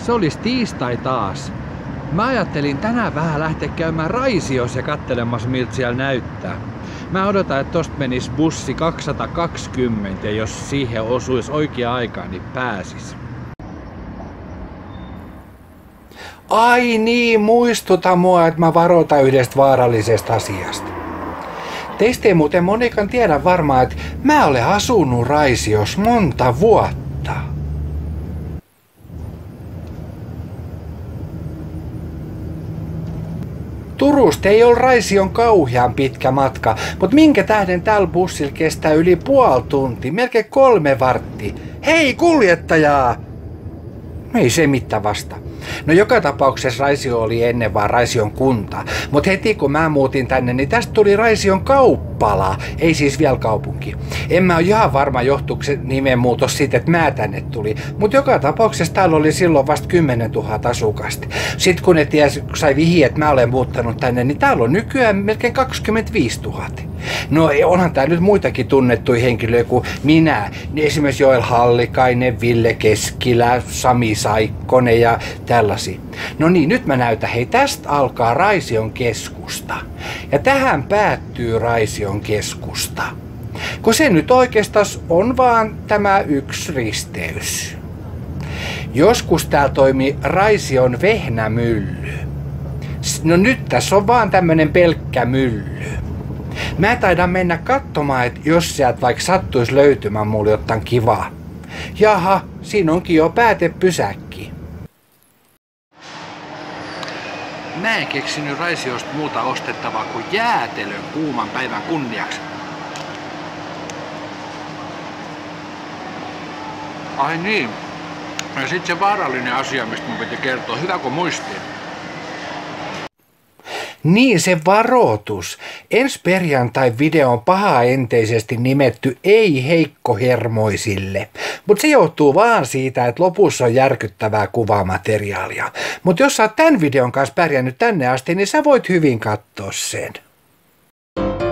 Se olisi tiistai taas. Mä ajattelin tänään vähän lähteä käymään Raisiossa ja kattelemassa miltä siellä näyttää. Mä odotan, että tosta menisi bussi 220 ja jos siihen osuisi oikea aikaa, niin pääsis. Ai niin, muistuta mua, että mä varoitan yhdestä vaarallisesta asiasta. Teistä ei muuten monikaan tiedä varmaan, että mä olen asunut Raisiossa monta vuotta. Turusta ei ole Raision kauhean pitkä matka, mutta minkä tähden tällä bussilla kestää yli puoli tuntia, melkein 3 varttia. Hei kuljettajaa! Ei se mitään vasta. No joka tapauksessa Raisio oli ennen vaan Raision kunta, mutta heti kun mä muutin tänne, niin tästä tuli Raision kauppala, ei siis vielä kaupunki. En mä ole ihan varma johtuuko se nimenmuutos siitä, että mä tänne tuli, mutta joka tapauksessa täällä oli silloin vasta 10 000 asukasta. Sitten kun ne sai vihiä, että mä olen muuttanut tänne, niin täällä on nykyään melkein 25 000. No onhan tää nyt muitakin tunnettuja henkilöitä kuin minä, niin esimerkiksi Joel Hallikainen, Ville Keskilä, Sami Saikkonen ja tällaisia. No niin, nyt mä näytän, hei tästä alkaa Raision keskusta. Ja tähän päättyy Raision keskusta. Kun se nyt oikeastaan on vaan tämä yksi risteys. Joskus täällä toimi Raision vehnämylly. No nyt tässä on vaan tämmönen pelkkä mylly. Mä taidan mennä katsomaan, että jos sieltä vaikka sattuisi löytymään mulle jotain kivaa. Jaha, siinä onkin jo päätepysäkki. Mä en keksinyt Raisiosta muuta ostettavaa kuin jäätelön kuuman päivän kunniaksi. Ai niin. Ja sit se vaarallinen asia, mistä mun piti kertoa. Hyvä kun muistin. Niin, se varoitus. Ensi perjantai video on pahaenteisesti nimetty ei heikkohermoisille. Mutta se johtuu vaan siitä, että lopussa on järkyttävää kuvamateriaalia. Mutta jos sä oot tämän videon kanssa pärjännyt tänne asti, niin sä voit hyvin katsoa sen.